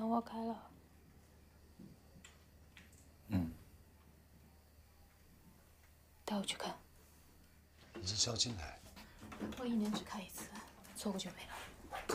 谈话开了。 嗯。 带我去看。 你是交进来？ 我1年只开1次，错过就没了。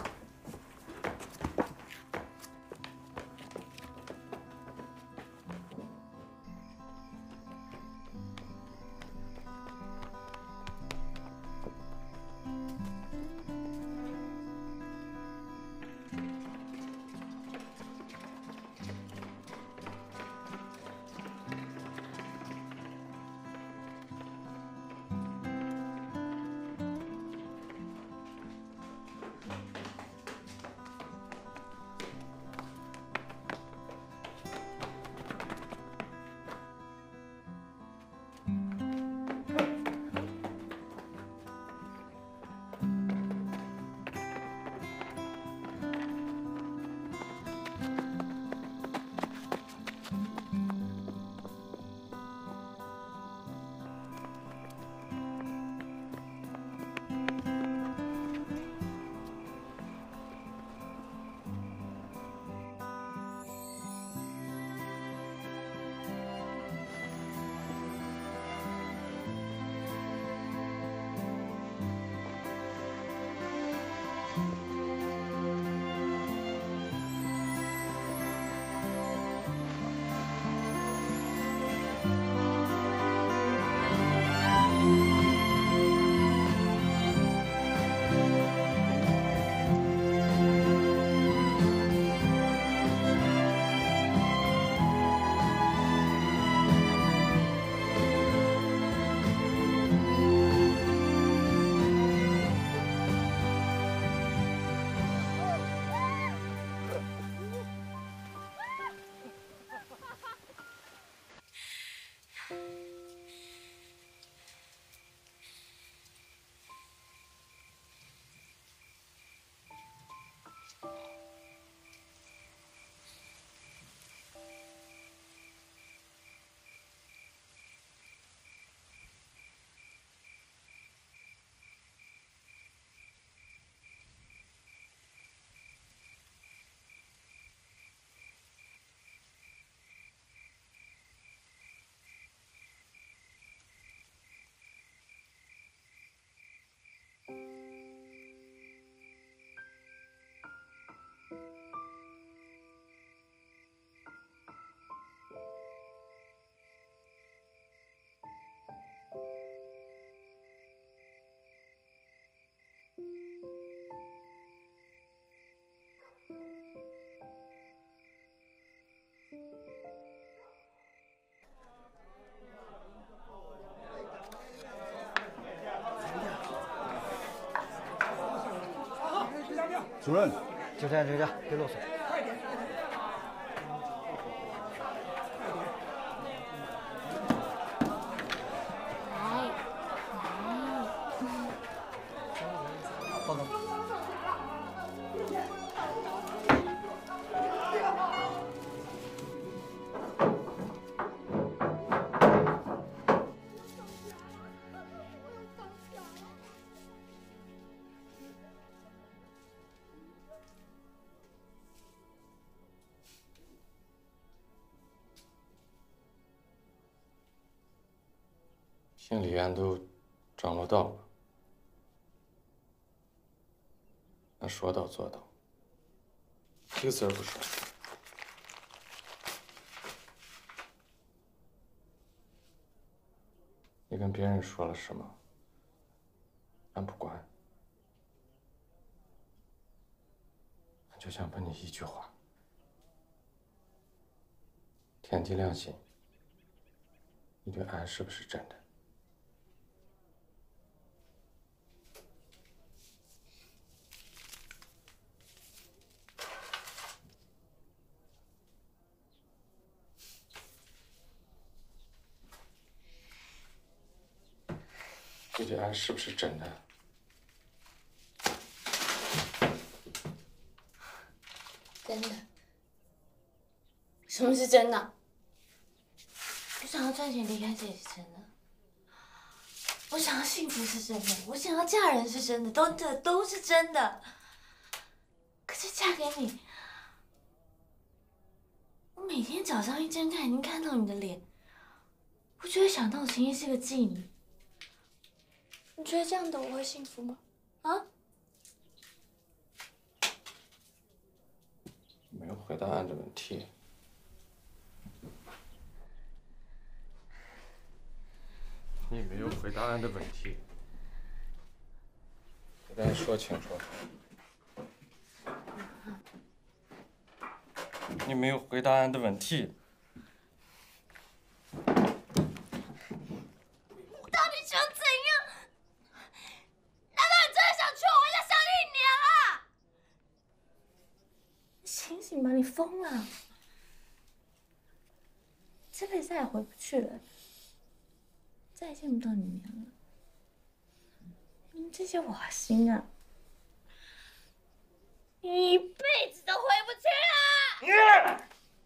主任， 就这样，别啰嗦。报告。 心理员都掌握到了，那说到做到，一个字儿不说。你跟别人说了什么，俺不管，俺就想问你一句话：天地良心，你对俺是不是真的？ 你对俺是不是真的？ 真的。什么是真的？我想要赚钱离开这里是真的。我想要幸福是真的，我想要嫁人是真的，都是真的。可是嫁给你， 每天早上一睁开眼睛看到你的脸，我就会想到我曾经是个妓女。你觉得这样的我会幸福吗？啊？ 没有回答案的问题。 你没有回答案的问题。 再说清楚。 你没有回答案的问题。 我到底想怎样？难道你真的想娶我回家乡里娘啊？醒醒吧，你疯了！这辈子再也回不去了，再也见不到你娘了。你们这些瓦星啊，你一辈子都回不去了！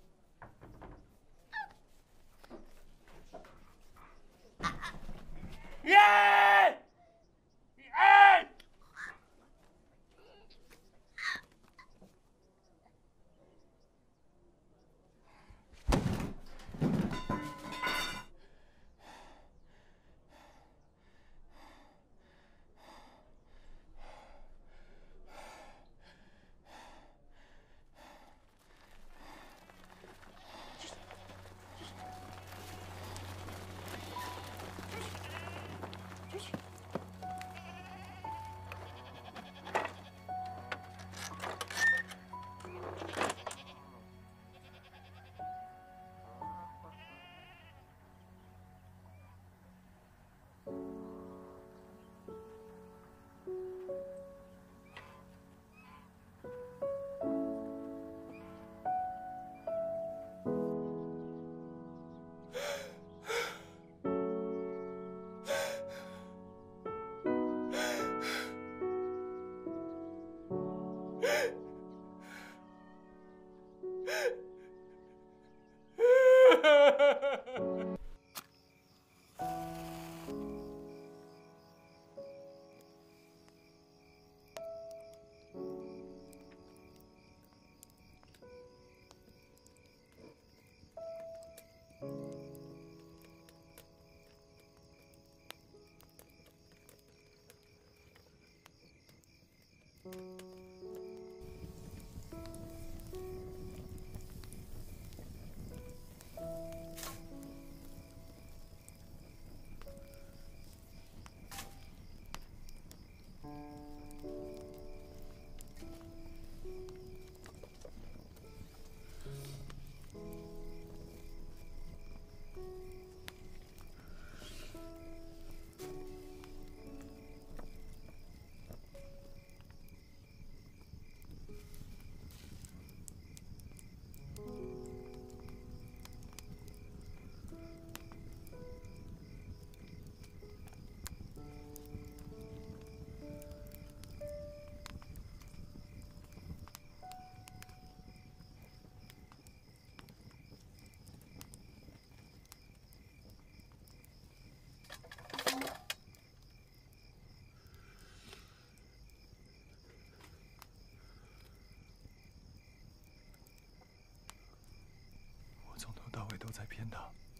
从头到尾都在骗他。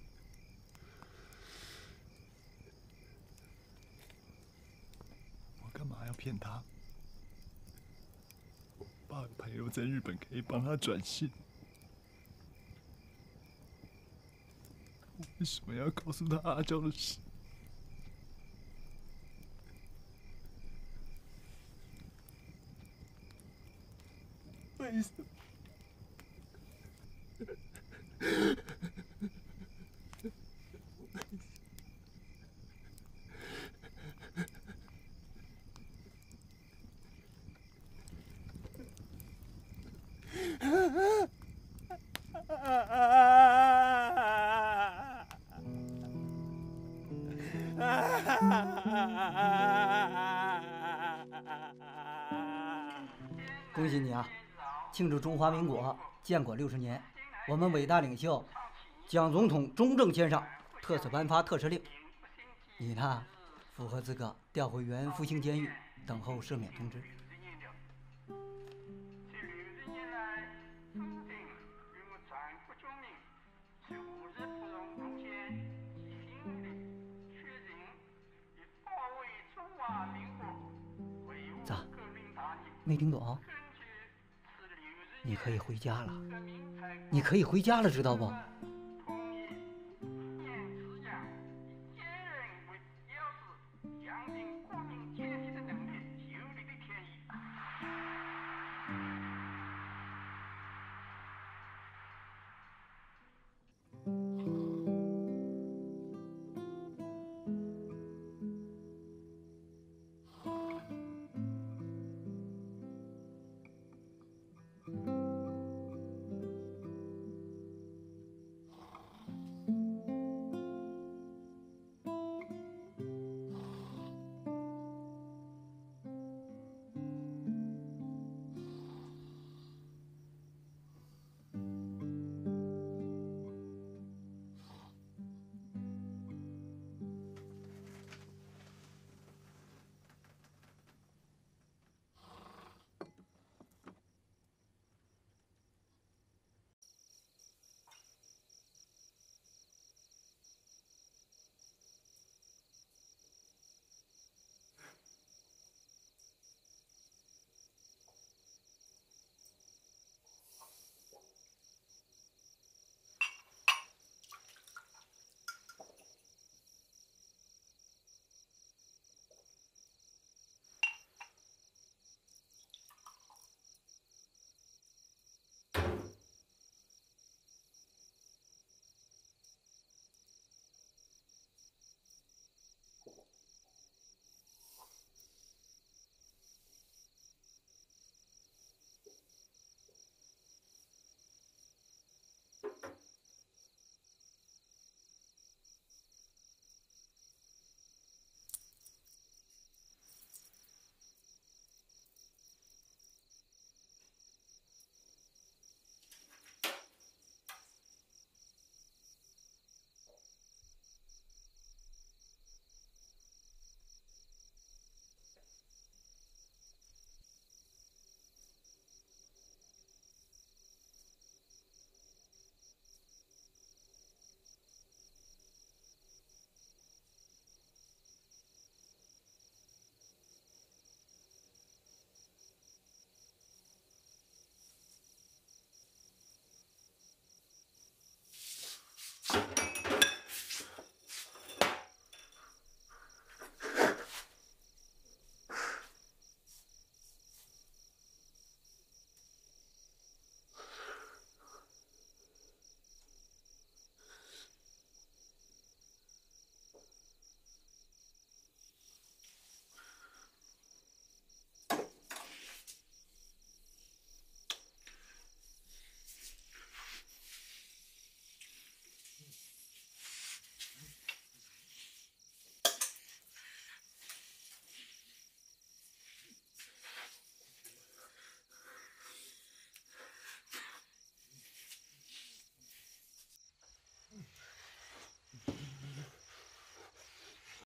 我干嘛要骗他？我爸有朋友在日本，可以帮他转信。我为什么要告诉他阿娇的事？为什么？ 恭喜你啊！庆祝中华民国建国60年，我们伟大领袖蒋总统中正先生特此颁发特赦令，你呢，符合资格调回原复兴监狱，等候赦免通知。 没听懂？你可以回家了，你可以回家了，知道不？